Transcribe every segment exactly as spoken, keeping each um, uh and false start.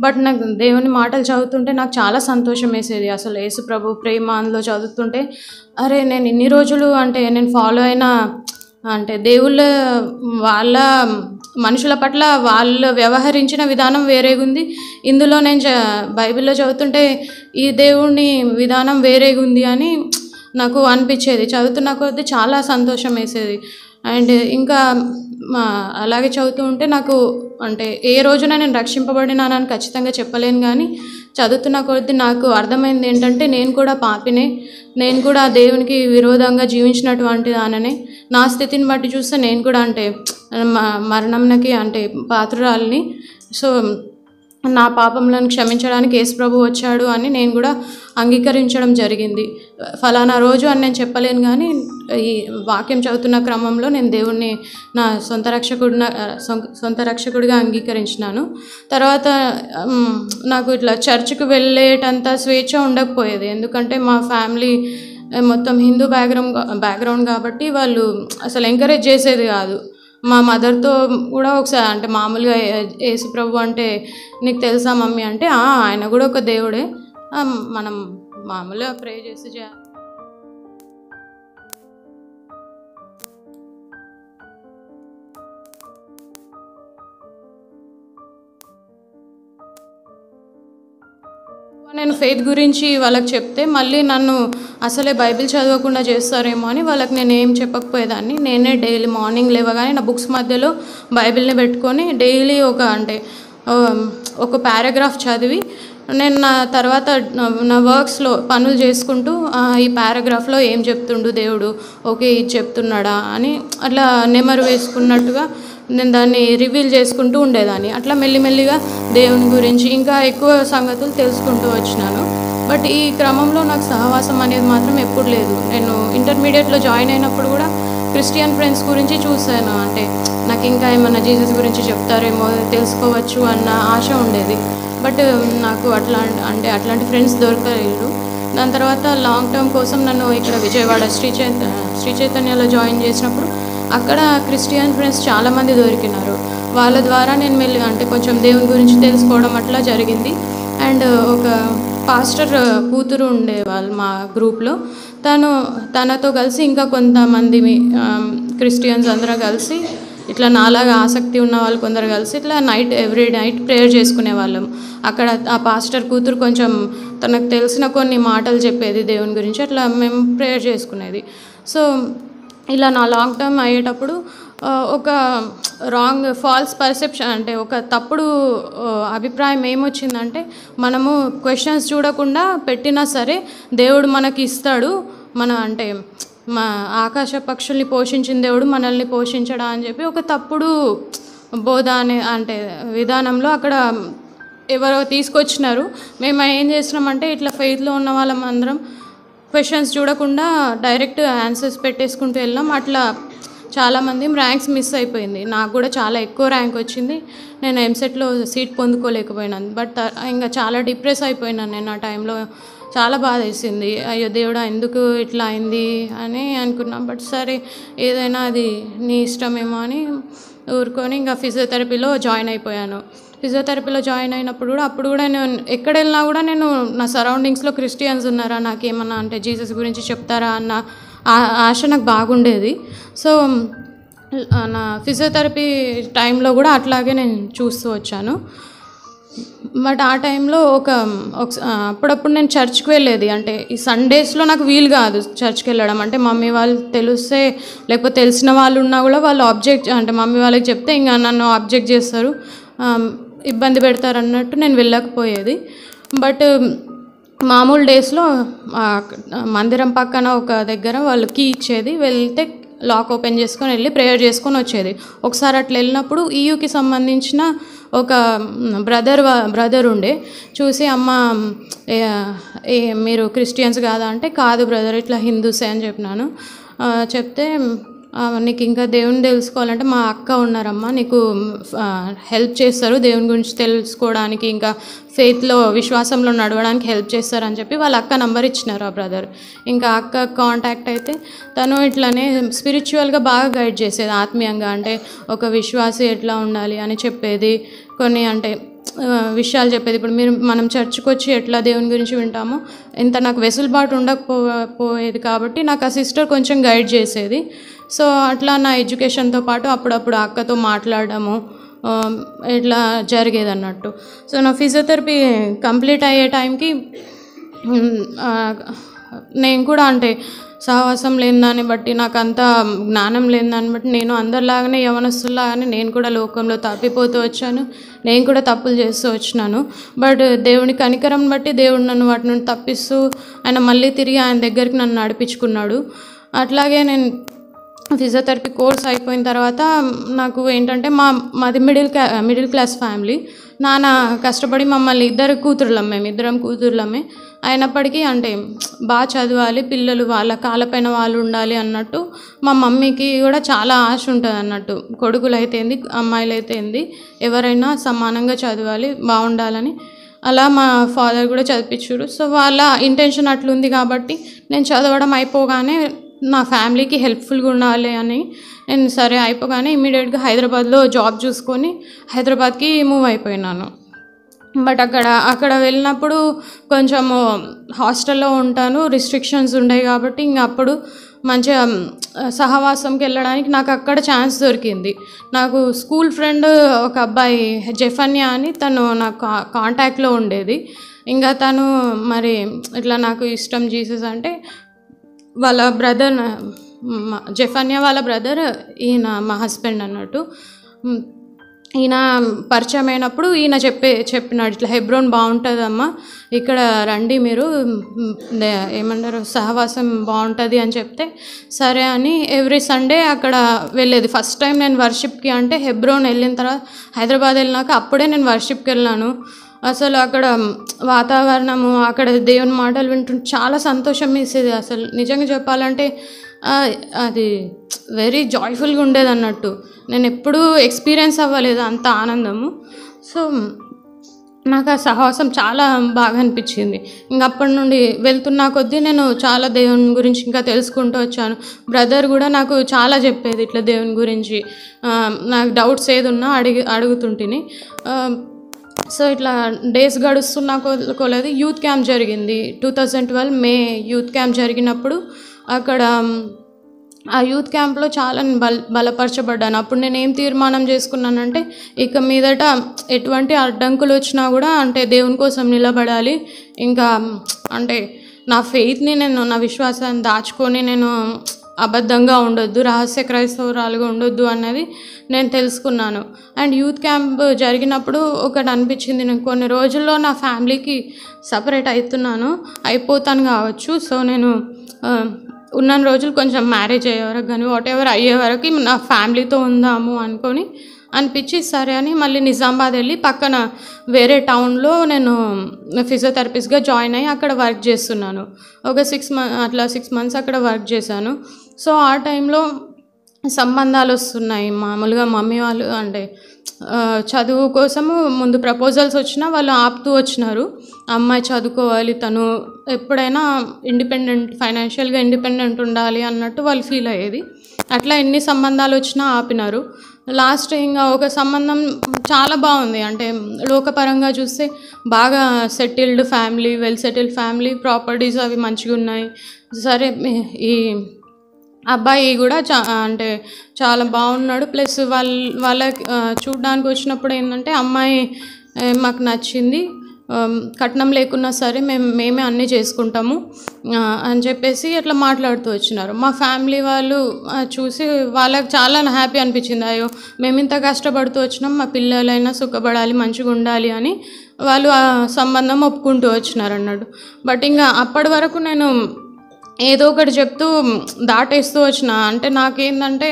But నాకు దేవుని మాటలు చదువుతుంటే నాకు చాలా సంతోషం వేసేది. అసలు యేసు ప్రభు ప్రేమ అందులో చదువుతుంటే అరే నేను ఇన్ని రోజులు అంటే నేను ఫాలో అయిన అంటే దేవుళ్ళ వాళ్ళ మనుషుల పట్ల వాళ్ళు వ్యవహరించిన విధానం వేరేగా ఉంది. ఇందులో నేను చ బైబిల్లో చదువుతుంటే ఈ దేవుని విధానం వేరేగా ఉంది అని నాకు అనిపించేది. చదువుతున్న కొద్దీ చాలా సంతోషం వేసేది. అండ్ ఇంకా అలాగే చదువుతూ ఉంటే నాకు అంటే ఏ రోజున నేను రక్షింపబడినానని ఖచ్చితంగా చెప్పలేను, కానీ చదువుతున్న కొద్దీ నాకు అర్థమైంది ఏంటంటే నేను కూడా పాపినే, నేను కూడా దేవునికి విరోధంగా జీవించినటువంటి దాననే. నా స్థితిని బట్టి చూస్తే నేను కూడా అంటే మరణంకి అంటే పాత్రురాలిని. సో నా పాపములను క్షమించడానికి యేసు ప్రభు వచ్చాడు అని నేను కూడా అంగీకరించడం జరిగింది. ఫలానా రోజు అని నేను చెప్పలేను, కానీ ఈ వాక్యం చదువుతున్న క్రమంలో నేను దేవుణ్ణి నా సొంత రక్షకుడిన సొంత రక్షకుడిగా అంగీకరించినాను. తర్వాత నాకు ఇట్లా చర్చ్కి వెళ్ళేటంత స్వేచ్ఛ ఉండకపోయేది, ఎందుకంటే మా ఫ్యామిలీ మొత్తం హిందూ బ్యాక్గ్రౌండ్ బ్యాక్గ్రౌండ్ కాబట్టి వాళ్ళు అసలు ఎంకరేజ్ చేసేది కాదు. మా మదర్తో కూడా ఒకసారి అంటే మామూలుగా యేసు ప్రభు అంటే నీకు తెలుసా మమ్మీ అంటే ఆయన కూడా ఒక దేవుడే, మనం మామూలుగా ప్రే చేసి చే నేను ఫెయిత్ గురించి వాళ్ళకి చెప్తే మళ్ళీ నన్ను అసలే బైబిల్ చదవకుండా చేస్తారేమో అని వాళ్ళకి నేను ఏం చెప్పకపోయేదాన్ని. నేనే డైలీ మార్నింగ్ లేవగానే నా బుక్స్ మధ్యలో బైబిల్ని పెట్టుకొని డైలీ ఒక అంటే ఒక పారాగ్రాఫ్ చదివి నేను నా తర్వాత నా వర్క్స్లో పనులు చేసుకుంటూ ఈ పారాగ్రాఫ్లో ఏం చెప్తుండు దేవుడు, ఓకే ఇది చెప్తున్నాడా అని అట్లా నెమరు వేసుకున్నట్టుగా నేను దాన్ని రివీల్ చేసుకుంటూ ఉండేదాన్ని. అట్లా మెల్లిమెల్లిగా దేవుని గురించి ఇంకా ఎక్కువ సంగతులు తెలుసుకుంటూ వచ్చినాను. బట్ ఈ క్రమంలో నాకు సహవాసం అనేది మాత్రం ఎప్పుడు లేదు. నేను ఇంటర్మీడియట్లో జాయిన్ అయినప్పుడు కూడా క్రిస్టియన్ ఫ్రెండ్స్ గురించి చూశాను, అంటే నాకు ఇంకా ఏమన్నా జీసస్ గురించి చెప్తారేమో తెలుసుకోవచ్చు అన్న ఆశ ఉండేది. బట్ నాకు అట్లా అంటే అట్లాంటి ఫ్రెండ్స్ దొరకలేదు. దాని తర్వాత లాంగ్ టర్మ్ కోసం నన్ను ఇక్కడ విజయవాడ శ్రీ చైత శ్రీ చైతన్యలో జాయిన్ చేసినప్పుడు అక్కడ క్రిస్టియన్ ఫ్రెండ్స్ చాలామంది దొరికినారు. వాళ్ళ ద్వారా నేను మెల్లి అంటే కొంచెం దేవుని గురించి తెలుసుకోవడం అట్లా జరిగింది. అండ్ ఒక పాస్టర్ కూతురు ఉండేవాళ్ళు మా గ్రూప్లో, తను తనతో కలిసి ఇంకా కొంతమంది క్రిస్టియన్స్ అందరూ కలిసి ఇట్లా నాలాగా ఆసక్తి ఉన్న వాళ్ళు కొందరు కలిసి ఇట్లా నైట్ ఎవ్రీ నైట్ ప్రేయర్ చేసుకునే వాళ్ళం. అక్కడ ఆ పాస్టర్ కూతురు కొంచెం తనకు తెలిసిన కొన్ని మాటలు చెప్పేది దేవుని గురించి, అట్లా మేము ప్రేయర్ చేసుకునేది. సో ఇలా నా లాంగ్ టర్మ్ అయ్యేటప్పుడు ఒక రాంగ్ ఫాల్స్ పర్సెప్షన్ అంటే ఒక తప్పుడు అభిప్రాయం ఏమొచ్చిందంటే, మనము క్వశ్చన్స్ చూడకుండా పెట్టినా సరే దేవుడు మనకి ఇస్తాడు, మన అంటే మా ఆకాశ పక్షుల్ని పోషించిన దేవుడు మనల్ని పోషించడా అని చెప్పి ఒక తప్పుడు బోధ అనే అంటే విధానంలో అక్కడ ఎవరో తీసుకొచ్చినారు. మేము ఏం చేసినామంటే ఇట్లా ఫెయిత్లో ఉన్న వాళ్ళం అందరం క్వశ్చన్స్ చూడకుండా డైరెక్ట్ ఆన్సర్స్ పెట్టేసుకుంటూ వెళ్ళాం. అట్లా చాలామంది ర్యాంక్స్ మిస్ అయిపోయింది. నాకు కూడా చాలా ఎక్కువ ర్యాంక్ వచ్చింది, నేను ఎంసెట్లో సీట్ పొందుకోలేకపోయినాను. బట్ ఇంకా చాలా డిప్రెస్ అయిపోయినాను నేను ఆ టైంలో. చాలా బాధ వేసింది, అయ్యో దేవుడా ఎందుకు ఇట్లా అయింది అని అనుకున్నాం. బట్ సరే ఏదైనా అది నీ ఇష్టమేమో అని ఊరుకొని ఇంకా ఫిజియోథెరపీలో జాయిన్ అయిపోయాను. ఫిజియోథెరపీలో జాయిన్ అయినప్పుడు కూడా అప్పుడు కూడా నేను ఎక్కడ వెళ్ళినా కూడా నేను నా సరౌండింగ్స్లో క్రిస్టియన్స్ ఉన్నారా, నాకేమన్నా అంటే జీసస్ గురించి చెప్తారా అన్న ఆశ నాకు బాగుండేది. సో నా ఫిజియోథెరపీ టైంలో కూడా అట్లాగే నేను చూస్తూ వచ్చాను. బట్ ఆ టైంలో ఒక అప్పుడప్పుడు నేను చర్చ్కి వెళ్ళేది, అంటే ఈ సండేస్లో నాకు వీలు కాదు చర్చ్కి వెళ్ళడం. అంటే మమ్మీ వాళ్ళు తెలిస్తే లేకపోతే తెలిసిన వాళ్ళు ఉన్నా కూడా వాళ్ళు ఆబ్జెక్ట్ అంటే మమ్మీ వాళ్ళకి చెప్తే ఇంకా నన్ను ఆబ్జెక్ట్ చేస్తారు, ఇబ్బంది పెడతారు అన్నట్టు నేను వెళ్ళకపోయేది. బట్ మామూలు డేస్లో మందిరం పక్కన ఒక దగ్గర వాళ్ళు కీ ఇచ్చేది, వెళ్తే లాక్ ఓపెన్ చేసుకొని వెళ్ళి ప్రేయర్ చేసుకొని వచ్చేది. ఒకసారి అట్లా వెళ్ళినప్పుడు ఈయూకి సంబంధించిన ఒక బ్రదర్ బ్రదర్ ఉండే, చూసి అమ్మ ఏ మీరు క్రిస్టియన్స్ కాదా అంటే కాదు బ్రదర్ ఇట్లా హిందూసే అని చెప్పినాను. చెప్తే నీకు ఇంకా దేవుని తెలుసుకోవాలంటే మా అక్క ఉన్నారమ్మా, నీకు హెల్ప్ చేస్తారు దేవుని గురించి తెలుసుకోవడానికి, ఇంకా ఫెయిత్లో విశ్వాసంలో నడవడానికి హెల్ప్ చేస్తారని చెప్పి వాళ్ళ అక్క నంబర్ ఇచ్చినారు ఆ బ్రదర్. ఇంకా అక్క కాంటాక్ట్ అయితే తను ఇట్లానే స్పిరిచువల్గా బాగా గైడ్ చేసేది, ఆత్మీయంగా అంటే ఒక విశ్వాసి ఎట్లా ఉండాలి అని చెప్పేది. కొన్ని అంటే విషయాలు చెప్పేది. ఇప్పుడు మీరు మనం చర్చ్కి వచ్చి ఎట్లా దేవుని గురించి వింటామో ఇంత నాకు వెసులుబాటు ఉండకపో పోయేది కాబట్టి నాకు ఆ సిస్టర్ కొంచెం గైడ్ చేసేది. సో అట్లా నా ఎడ్యుకేషన్తో పాటు అప్పుడప్పుడు అక్కతో మాట్లాడడము ఇట్లా జరిగేది అన్నట్టు. సో నా ఫిజియోథెరపీ కంప్లీట్ అయ్యే టైంకి నేను కూడా అంటే సహవాసం లేని దాన్ని బట్టి నాకు అంత జ్ఞానం లేని దాన్ని బట్టి నేను అందరిలాగానే యవనస్తులాగానే నేను కూడా లోకంలో తప్పిపోతూ వచ్చాను. నేను కూడా తప్పులు చేస్తూ వచ్చినాను. బట్ దేవుని కనికరం బట్టి దేవుడు నన్ను వాటి నుండి తప్పిస్తూ ఆయన మళ్ళీ తిరిగి ఆయన దగ్గరికి నన్ను నడిపించుకున్నాడు. అట్లాగే నేను ఫిజియోథెరపీ కోర్స్ అయిపోయిన తర్వాత నాకు ఏంటంటే మా మాది మిడిల్ క్లా మిడిల్ క్లాస్ ఫ్యామిలీ. నాన్న కష్టపడి మమ్మల్ని ఇద్దరు కూతురులం మేము ఇద్దరం కూతురులమే అయినప్పటికీ అంటే బాగా చదవాలి, పిల్లలు వాళ్ళ కాళ్ళపైన వాళ్ళు ఉండాలి అన్నట్టు మా మమ్మీకి కూడా చాలా ఆశ ఉంటుంది అన్నట్టు. కొడుకులు అయితే ఏంది, అమ్మాయిలు అయితే ఏంది, ఎవరైనా సమానంగా చదవాలి, బాగుండాలని. అలా మా ఫాదర్ కూడా చదివించారు. సో వాళ్ళ ఇంటెన్షన్ అట్లుంది కాబట్టి నేను చదవడం అయిపోగానే నా ఫ్యామిలీకి హెల్ప్ఫుల్గా ఉండాలి అని నేను సరే అయిపోగానే ఇమ్మీడియట్గా హైదరాబాద్లో జాబ్ చూసుకొని హైదరాబాద్కి మూవ్ అయిపోయినాను. బట్ అక్కడ అక్కడ వెళ్ళినప్పుడు కొంచెము హాస్టల్లో ఉంటాను, రిస్ట్రిక్షన్స్ ఉండేవి కాబట్టి ఇంక అప్పుడు మంచిగా సహవాసంకి వెళ్ళడానికి నాకు అక్కడ ఛాన్స్ దొరికింది. నాకు స్కూల్ ఫ్రెండ్ ఒక అబ్బాయి జెఫన్యా అని తను నాకు కా కాంటాక్ట్లో ఉండేది. ఇంకా తను మరి ఇట్లా నాకు ఇష్టం జీసస్ అంటే వాళ్ళ బ్రదర్ జెఫన్యా వాళ్ళ బ్రదర్ ఈయన మా హస్బెండ్ అన్నట్టు. ఈయన పరిచయం అయినప్పుడు ఈయన చెప్పే చెప్పినాడు ఇట్లా హెబ్రోన్ బాగుంటుందమ్మా, ఇక్కడ రండి మీరు ఏమన్నారు సహవాసం బాగుంటుంది అని చెప్తే సరే అని ఎవ్రీ సండే అక్కడ వెళ్ళేది. ఫస్ట్ టైం నేను వర్షిప్కి అంటే హెబ్రోన్ వెళ్ళిన తర్వాత హైదరాబాద్ వెళ్ళినాక అప్పుడే నేను వర్షిప్కి వెళ్ళాను. అసలు అక్కడ వాతావరణము అక్కడ దేవుని మాటలు వింటుంటే చాలా సంతోషం వేసేది. అసలు నిజంగా చెప్పాలంటే అది వెరీ జాయ్ఫుల్గా ఉండేది అన్నట్టు. నేను ఎప్పుడూ ఎక్స్పీరియన్స్ అవ్వలేదు అంత ఆనందము. సో నాకు ఆ సహవాసం చాలా బాగా అనిపించింది. ఇంకా అప్పటి నుండి వెళ్తున్నా కొద్దీ నేను చాలా దేవుని గురించి ఇంకా తెలుసుకుంటూ వచ్చాను. బ్రదర్ కూడా నాకు చాలా చెప్పేది ఇట్లా దేవుని గురించి. నాకు డౌట్స్ ఏది ఉన్నా అడిగి అడుగుతుంటిని. సో ఇట్లా డేస్ గడుస్తున్నా కొలది యూత్ క్యాంప్ జరిగింది. Two thousand twelve May youth camp జరిగినప్పుడు అక్కడ ఆ యూత్ క్యాంప్లో చాలా బల బలపరచబడ్డాను. అప్పుడు నేను ఏం తీర్మానం చేసుకున్నానంటే ఇక మీదట ఎటువంటి అడ్డంకులు వచ్చినా కూడా అంటే దేవుని కోసం నిలబడాలి. ఇంకా అంటే నా ఫెయిత్ని నేను నా విశ్వాసాన్ని దాచుకొని నేను అబద్ధంగా ఉండొద్దు, రహస్య క్రైస్తవురాలుగా ఉండొద్దు అన్నది నేను తెలుసుకున్నాను. అండ్ యూత్ క్యాంప్ జరిగినప్పుడు ఒకటి అనిపించింది, నేను కొన్ని రోజుల్లో నా ఫ్యామిలీకి సపరేట్ అవుతున్నాను అయిపోతాను కావచ్చు. సో నేను ఉన్న రోజులు కొంచెం మ్యారేజ్ అయ్యే వరకు కానీ వాట్ ఎవర్ అయ్యే వరకు నా ఫ్యామిలీతో ఉందాము అనుకొని అనిపించి సరే అని మళ్ళీ నిజామాబాద్ వెళ్ళి పక్కన వేరే టౌన్లో నేను ఫిజియోథెరపిస్ట్గా జాయిన్ అయ్యి అక్కడ వర్క్ చేస్తున్నాను. ఒక సిక్స్ మంత్ అట్లా సిక్స్ మంత్స్ అక్కడ వర్క్ చేశాను. సో ఆ టైంలో సంబంధాలు వస్తున్నాయి. మామూలుగా మమ్మీ వాళ్ళు అంటే చదువు కోసము ముందు ప్రపోజల్స్ వచ్చినా వాళ్ళు ఆపుతూ వచ్చినారు. అమ్మాయి చదువుకోవాలి, తను ఎప్పుడైనా ఇండిపెండెంట్ ఫైనాన్షియల్గా ఇండిపెండెంట్ ఉండాలి అన్నట్టు వాళ్ళు ఫీల్ అయ్యేది. అట్లా ఎన్ని సంబంధాలు వచ్చినా ఆపినారు. లాస్ట్ ఇంకా ఒక సంబంధం చాలా బాగుంది, అంటే లోకపరంగా చూస్తే బాగా settled family, well settled family, properties అవి మంచిగా ఉన్నాయి. సరే ఈ అబ్బాయి కూడా చా అంటే చాలా బాగున్నాడు. ప్లస్ వాళ్ళ వాళ్ళ చూడడానికి వచ్చినప్పుడు ఏంటంటే అమ్మాయి మాకు నచ్చింది, కట్నం లేకున్నా సరే మేము మేమే అన్నీ చేసుకుంటాము అని చెప్పేసి అట్లా మాట్లాడుతూ వచ్చినారు. మా ఫ్యామిలీ వాళ్ళు చూసి వాళ్ళకి చాలా హ్యాపీ అనిపించింది. అయ్యో మేము ఇంత కష్టపడుతూ వచ్చినాం, మా పిల్లలైనా సుఖపడాలి, మంచిగా ఉండాలి అని వాళ్ళు ఆ సంబంధం ఒప్పుకుంటూ వచ్చినారు అన్నాడు. బట్ ఇంకా అప్పటి వరకు నేను ఏదో ఒకటి చెప్తూ దాటేస్తూ వచ్చిన. అంటే నాకేంటంటే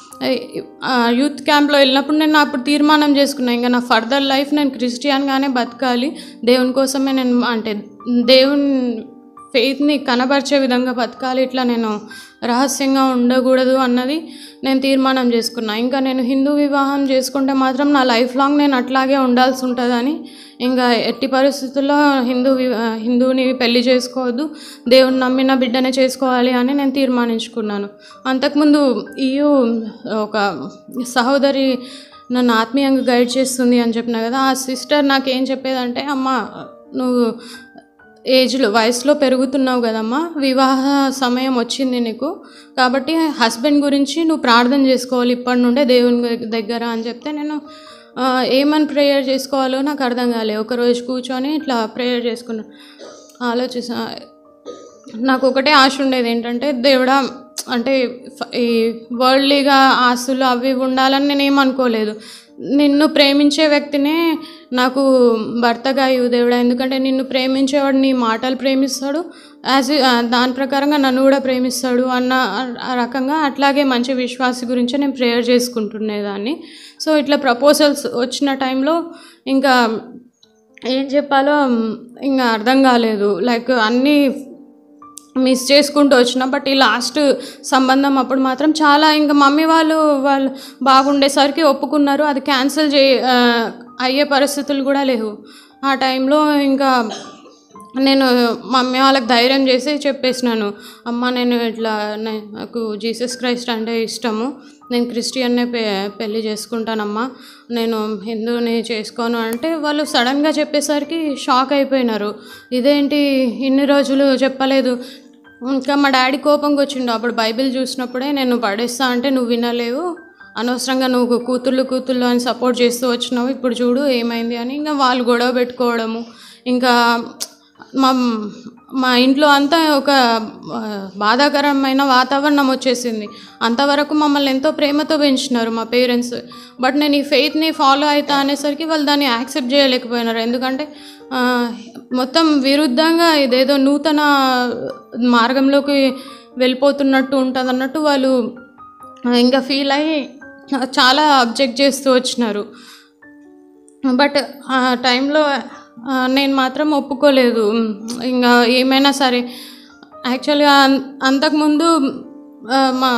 యూత్ క్యాంప్లో వెళ్ళినప్పుడు నేను అప్పుడు తీర్మానం చేసుకున్నాను, ఇంకా నా ఫర్దర్ లైఫ్ నేను క్రిస్టియన్గానే బతకాలి, దేవుని కోసమే నేను అంటే దేవుని ఫెయిత్ని కనబరిచే విధంగా బతకాలి, ఇట్లా నేను రహస్యంగా ఉండకూడదు అన్నది నేను తీర్మానం చేసుకున్నాను. ఇంకా నేను హిందూ వివాహం చేసుకుంటే మాత్రం నా లైఫ్ లాంగ్ నేను అట్లాగే ఉండాల్సి ఉంటుందని, ఇంకా ఎట్టి పరిస్థితుల్లో హిందూ హిందువుని పెళ్లి చేసుకోవద్దు, దేవుని నమ్మిన బిడ్డనే చేసుకోవాలి అని నేను తీర్మానించుకున్నాను. అంతకుముందు ఈయు ఒక సహోదరి నన్ను ఆత్మీయంగా గైడ్ చేస్తుంది అని చెప్పిన కదా. ఆ సిస్టర్ నాకేం చెప్పేదంటే, అమ్మ నువ్వు ఏజ్లో వయసులో పెరుగుతున్నావు కదమ్మా, వివాహ సమయం వచ్చింది నీకు, కాబట్టి హస్బెండ్ గురించి నువ్వు ప్రార్థన చేసుకోవాలి ఇప్పటి నుండే దేవుని దగ్గర అని చెప్తే, నేను ఏమని ప్రేయర్ చేసుకోవాలో నాకు అర్థం కాలేదు. ఒకరోజు కూర్చొని ఇట్లా ప్రేయర్ చేసుకున్నాను. ఆలోచిసా నాకు ఒకటే ఆశ ఉండేది ఏంటంటే, దేవుడా అంటే ఈ వరల్డ్లీగా ఆస్తులు అవి ఉండాలని నేను ఏమనుకోలేదు. నిన్ను ప్రేమించే వ్యక్తినే నాకు భర్తగా ఇవ్వు దేవుడా, ఎందుకంటే నిన్ను ప్రేమించేవాడు నీ మాటలు ప్రేమిస్తాడు, యాజ్ దాని ప్రకారంగా నన్ను కూడా ప్రేమిస్తాడు అన్న రకంగా. అట్లాగే మంచి విశ్వాసి గురించి నేను ప్రేయర్ చేసుకుంటునేదాన్ని. సో ఇట్లా ప్రపోజల్స్ వచ్చిన టైంలో ఇంకా ఏం చెప్పాలో ఇంకా అర్థం కాలేదు. లైక్ అన్నీ మిస్ చేసుకుంటూ వచ్చిన. బట్ ఈ లాస్ట్ సంబంధం అప్పుడు మాత్రం చాలా ఇంకా మమ్మీ వాళ్ళు వాళ్ళు బాగుండేసరికి ఒప్పుకున్నారు. అది క్యాన్సిల్ చే అయ్యే పరిస్థితులు కూడా లేవు. ఆ టైంలో ఇంకా నేను మమ్మీ వాళ్ళకి ధైర్యం చేసి చెప్పేసినాను, అమ్మ నేను ఇట్లా నాకు జీసస్ క్రైస్ట్ అంటే ఇష్టము, నేను క్రిస్టియన్నే పె పెళ్ళి చేసుకుంటానమ్మా, నేను హిందూని చేసుకోను అంటే వాళ్ళు సడన్గా చెప్పేసరికి షాక్ అయిపోయినారు. ఇదేంటి ఇన్ని రోజులు చెప్పలేదు. ఇంకా మా డాడీ కోపంగా వచ్చిండు. అప్పుడు బైబిల్ చూసినప్పుడే నేను పడేస్తా అంటే నువ్వు వినలేవు, అనవసరంగా నువ్వు కూతుళ్ళు కూతుళ్ళు అని సపోర్ట్ చేస్తూ వచ్చినావు, ఇప్పుడు చూడు ఏమైంది అని ఇంకా వాళ్ళు గొడవ పెట్టుకోవడము. ఇంకా మా మా ఇంట్లో అంతా ఒక బాధాకరమైన వాతావరణం వచ్చేసింది. అంతవరకు మమ్మల్ని ఎంతో ప్రేమతో పెంచినారు మా పేరెంట్స్. బట్ నేను ఈ ఫెయిత్ని ఫాలో అవుతా అనేసరికి వాళ్ళు దాన్ని యాక్సెప్ట్ చేయలేకపోయినారు. ఎందుకంటే మొత్తం విరుద్ధంగా ఇదేదో నూతన మార్గంలోకి వెళ్ళిపోతున్నట్టు ఉంటుంది అన్నట్టు వాళ్ళు ఇంకా ఫీల్ అయ్యి చాలా అబ్జెక్ట్ చేస్తూ వచ్చినారు. బట్ ఆ టైంలో నేను మాత్రం ఒప్పుకోలేదు. ఇంకా ఏమైనా సరే యాక్చువల్గా అంతకుముందు మా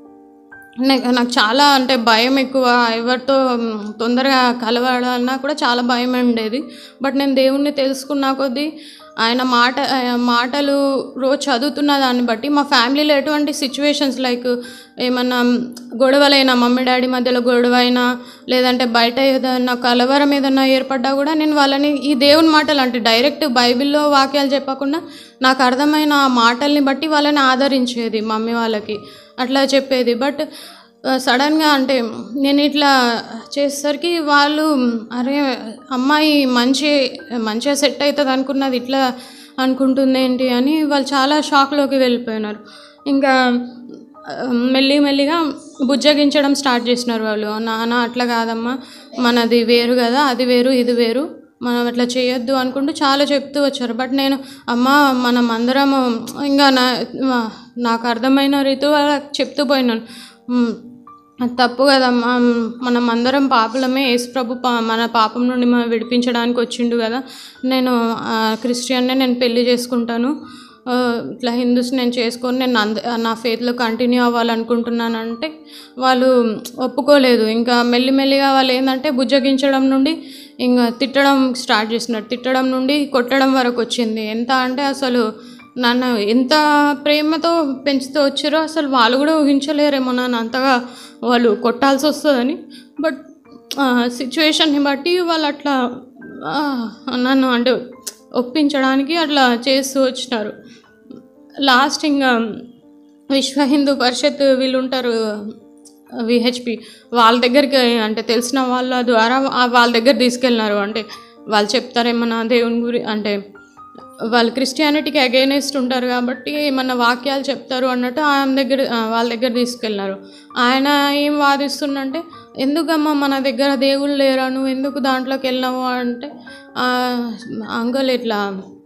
నాకు చాలా అంటే భయం ఎక్కువ, ఎవరితో తొందరగా కలవాలన్నా కూడా చాలా భయం ఉండేది. బట్ నేను దేవుణ్ణి తెలుసుకున్న కొద్దీ ఆయన మాట మాటలు రోజు చదువుతున్న దాన్ని బట్టి మా ఫ్యామిలీలో ఎటువంటి సిచ్యువేషన్స్ లైక్ ఏమన్నా గొడవలైనా, మమ్మీ డాడీ మధ్యలో గొడవ అయినా, లేదంటే బయట ఏదైనా కలవరం ఏదైనా ఏర్పడ్డా కూడా నేను వాళ్ళని ఈ దేవుని మాటలు అంటే డైరెక్ట్ బైబిల్లో వాక్యాలు చెప్పకుండా నాకు అర్థమైన ఆ మాటల్ని బట్టి వాళ్ళని ఆదరించేది మమ్మీ వాళ్ళకి, అట్లా చెప్పేది. బట్ సడన్గా అంటే నేను ఇట్లా చేసేసరికి వాళ్ళు అరే అమ్మాయి మంచి మంచిగా సెట్ అవుతుంది అనుకున్నది ఇట్లా అనుకుంటుంది ఏంటి అని వాళ్ళు చాలా షాక్లోకి వెళ్ళిపోయినారు. ఇంకా మెల్లి మెల్లిగా బుజ్జగించడం స్టార్ట్ చేసినారు వాళ్ళు. నాన్న అట్లా కాదమ్మా, మనది వేరు కదా, అది వేరు ఇది వేరు, మనం అట్లా చేయొద్దు అనుకుంటూ చాలా చెప్తూ వచ్చారు. బట్ నేను అమ్మ మనం అందరము ఇంకా నా నాకు అర్థమైన రీతి వాళ్ళకి చెప్తూ పోయినాను, తప్పు కదమ్మా, మనం అందరం పాపలమే, యేసు ప్రభు పా మన పాపం నుండి మనం విడిపించడానికి వచ్చిండు కదా, నేను క్రిస్టియన్నే నేను పెళ్ళి చేసుకుంటాను, ఇట్లా హిందూస్ నేను చేసుకొని నేను అంద నా ఫెయిత్లో కంటిన్యూ అవ్వాలనుకుంటున్నానంటే వాళ్ళు ఒప్పుకోలేదు. ఇంకా మెల్లిమెల్లిగా వాళ్ళు ఏంటంటే బుజ్జగించడం నుండి ఇంకా తిట్టడం స్టార్ట్ చేసినారు. తిట్టడం నుండి కొట్టడం వరకు వచ్చింది. ఎంత అంటే అసలు నన్ను ఎంత ప్రేమతో పెంచుతూ వచ్చారో అసలు వాళ్ళు కూడా ఊహించలేరేమో నన్ను అంతగా వాళ్ళు కొట్టాల్సి వస్తుందని. బట్ సిచ్యువేషన్ని బట్టి వాళ్ళు అట్లా నన్ను అంటే ఒప్పించడానికి అట్లా చేస్తూ వచ్చినారు. లాస్ట్ ఇంకా విశ్వ హిందూ పరిషత్ వీళ్ళు ఉంటారు విహెచ్పి, వాళ్ళ దగ్గరికి అంటే తెలిసిన వాళ్ళ ద్వారా వాళ్ళ దగ్గర తీసుకెళ్ళినారు. అంటే వాళ్ళు చెప్తారేమన్నా దేవుని గురి అంటే వాళ్ళు క్రిస్టియానిటీకి అగైనెస్ట్ ఉంటారు కాబట్టి ఏమన్నా వాక్యాలు చెప్తారు అన్నట్టు ఆయన దగ్గర వాళ్ళ దగ్గర తీసుకెళ్ళినారు. ఆయన ఏం వాదిస్తుందంటే, ఎందుకమ్మా మన దగ్గర దేవుళ్ళు లేరా, నువ్వు ఎందుకు దాంట్లోకి వెళ్ళినావు అంటే, అంకుల్ ఇట్లా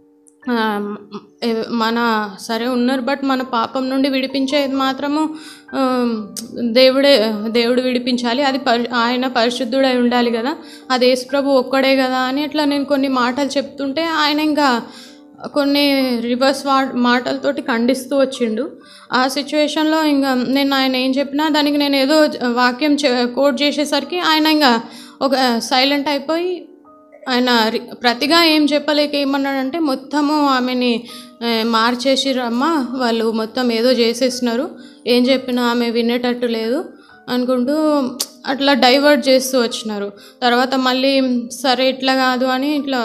మన సరే ఉన్నారు బట్ మన పాపం నుండి విడిపించేది మాత్రము దేవుడే దేవుడు విడిపించాలి, అది పరి ఆయన పరిశుద్ధుడై ఉండాలి కదా, అది యేసు ప్రభు ఒక్కడే కదా అని అట్లా నేను కొన్ని మాటలు చెప్తుంటే ఆయన ఇంకా కొన్ని రివర్స్ వా మాటలతోటి ఖండిస్తూ వచ్చిండు. ఆ సిచ్యువేషన్లో ఇంకా నేను ఆయన ఏం చెప్పినా దానికి నేను ఏదో వాక్యం కోట్ చేసేసరికి ఆయన ఇంకా ఒక సైలెంట్ అయిపోయి ఆయన ప్రతిగా ఏం చెప్పలేక ఏమన్నాడంటే, మొత్తము ఆమెని మార్చేసిరమ్మా వాళ్ళు, మొత్తం ఏదో చేసేసినారు, ఏం చెప్పినా ఆమె వినేటట్టు లేదు అనుకుంటూ అట్లా డైవర్ట్ చేస్తూ వచ్చినారు. తర్వాత మళ్ళీ సరే ఇట్లా కాదు అని ఇట్లా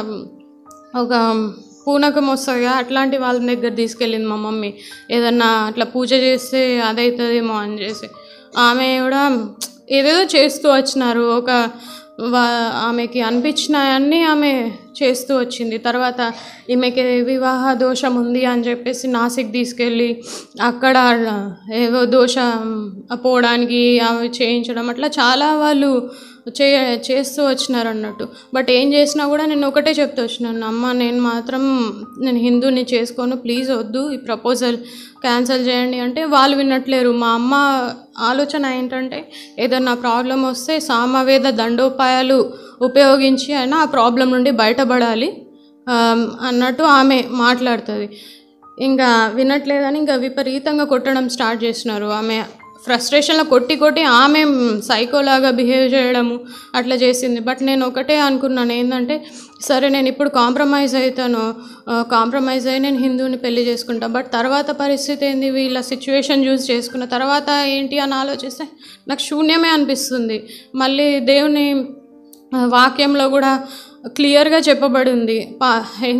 ఒక పూనకం వస్తుంది కదా, అట్లాంటి వాళ్ళ దగ్గర తీసుకెళ్ళింది మా మమ్మీ. ఏదన్నా అట్లా పూజ చేస్తే అదవుతుందేమో అని చేసి ఆమె కూడా ఏదేదో చేస్తూ వచ్చినారు. ఒక వా ఆమెకి అనిపించినవన్నీ ఆమె చేస్తూ వచ్చింది. తర్వాత ఈమెకి వివాహ దోషం ఉంది అని చెప్పేసి నాసిక్ తీసుకెళ్ళి అక్కడ ఏవో దోషం పోవడానికి అవి చేయించడం అట్లా చాలా వాళ్ళు చే చేస్తూ వచ్చినారు అన్నట్టు. బట్ ఏం చేసినా కూడా నేను ఒకటే చెప్తూ వచ్చినాను, అమ్మ నేను మాత్రం నేను హిందూని చేసుకోను, ప్లీజ్ వద్దు, ఈ ప్రపోజల్ క్యాన్సిల్ చేయండి అంటే వాళ్ళు వినట్లేరు. మా అమ్మ ఆలోచన ఏంటంటే ఏదన్నా ప్రాబ్లం వస్తే సామవేద దండోపాయాలు ఉపయోగించి అయినా ఆ ప్రాబ్లం నుండి బయటపడాలి అన్నట్టు ఆమె మాట్లాడుతుంది. ఇంకా వినట్లేదని ఇంకా విపరీతంగా కొట్టడం స్టార్ట్ చేసినారు. ఆమె ఫ్రస్ట్రేషన్లో కొట్టి కొట్టి ఆమె సైకోలాగా బిహేవ్ చేయడము అట్లా చేసింది. బట్ నేను ఒకటే అనుకున్నాను ఏంటంటే సరే నేను ఇప్పుడు కాంప్రమైజ్ అవుతాను, కాంప్రమైజ్ అయ్యి నేను హిందూని పెళ్లి చేసుకుంటాను. బట్ తర్వాత పరిస్థితి ఏంది, వీళ్ళ సిచ్యువేషన్ చూసి చేసుకున్న తర్వాత ఏంటి అని ఆలోచిస్తే నాకు శూన్యమే అనిపిస్తుంది. మళ్ళీ దేవుని వాక్యంలో కూడా క్లియర్గా చెప్పబడి ఉంది, పా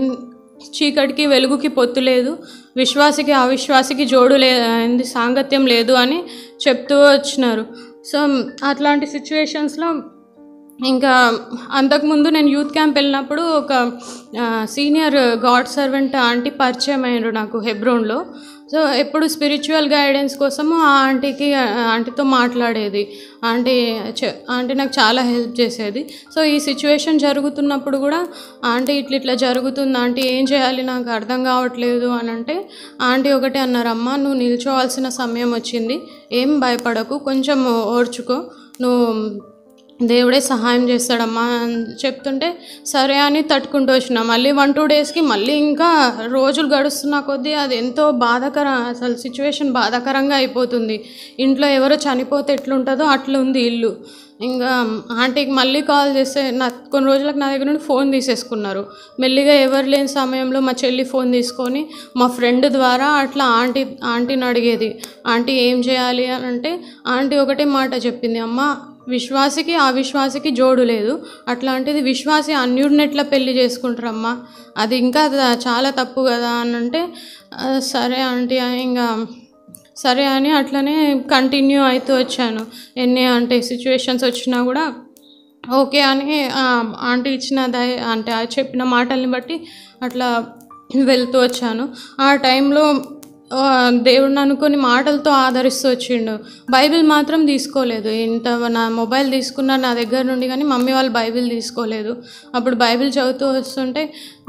చీకటికి వెలుగుకి పొత్తు లేదు, విశ్వాసికి అవిశ్వాసికి జోడు లే సాంగత్యం లేదు అని చెప్తూ వచ్చినారు. సో అట్లాంటి సిచ్యువేషన్స్లో ఇంకా అంతకుముందు నేను యూత్ క్యాంప్ వెళ్ళినప్పుడు ఒక సీనియర్ గాడ్ సర్వెంట్ ఆంటీ పరిచయం అయ్యారు నాకు హెబ్రోన్లో. సో ఎప్పుడు స్పిరిచువల్ గైడెన్స్ కోసము ఆ ఆంటీకి ఆంటీతో మాట్లాడేది. ఆంటీ ఆంటీ నాకు చాలా హెల్ప్ చేసేది. సో ఈ సిచ్యువేషన్ జరుగుతున్నప్పుడు కూడా ఆంటీ ఇట్లా ఇట్లా జరుగుతుంది ఆంటీ, ఏం చేయాలి నాకు అర్థం కావట్లేదు అని అంటే ఆంటీ ఒకటే అన్నారు, అమ్మ నువ్వు నిల్చోవాల్సిన సమయం వచ్చింది, ఏం భయపడకు, కొంచెం ఓర్చుకో, నువ్వు దేవుడే సహాయం చేస్తాడమ్మా అని చెప్తుంటే సరే అని తట్టుకుంటూ వచ్చిన. మళ్ళీ వన్ టూ డేస్కి మళ్ళీ ఇంకా రోజులు గడుస్తున్న కొద్దీ అది ఎంతో బాధాకర, అసలు సిచ్యువేషన్ బాధాకరంగా అయిపోతుంది. ఇంట్లో ఎవరో చనిపోతే ఎట్లుంటుందో అట్లా ఉంది ఇల్లు. ఇంకా ఆంటీకి మళ్ళీ కాల్ చేస్తే నా కొన్ని రోజులకు నా దగ్గర నుండి ఫోన్ తీసేసుకున్నారు. మెల్లిగా ఎవరు లేని సమయంలో మా చెల్లి ఫోన్ తీసుకొని మా ఫ్రెండ్ ద్వారా అట్లా ఆంటీ ఆంటీని అడిగేది, ఆంటీ ఏం చేయాలి అని అంటే ఆంటీ ఒకటే మాట చెప్పింది, అమ్మ విశ్వాసికి అవిశ్వాసికి జోడు లేదు, అట్లాంటిది విశ్వాసి అన్యుడిని ఎట్లా పెళ్లి చేసుకుంటారమ్మా, అది ఇంకా చాలా తప్పు కదా అని అంటే సరే ఆంటీ ఇంకా సరే అని అట్లనే కంటిన్యూ అవుతూ వచ్చాను. ఎన్ని అంటే సిచ్యువేషన్స్ వచ్చినా కూడా ఓకే అని ఆంటీ ఇచ్చిన దయ అంటే చెప్పిన మాటల్ని బట్టి అట్లా వెళ్తూ వచ్చాను. ఆ టైంలో దేవుడిని అనుకొని మాటలతో ఆదరిస్తూ వచ్చిండు. బైబిల్ మాత్రం తీసుకోలేదు. ఇంత నా మొబైల్ తీసుకున్న నా దగ్గర నుండి, కానీ మమ్మీ వాళ్ళు బైబిల్ తీసుకోలేదు. అప్పుడు బైబిల్ చదువుతూ వస్తుంటే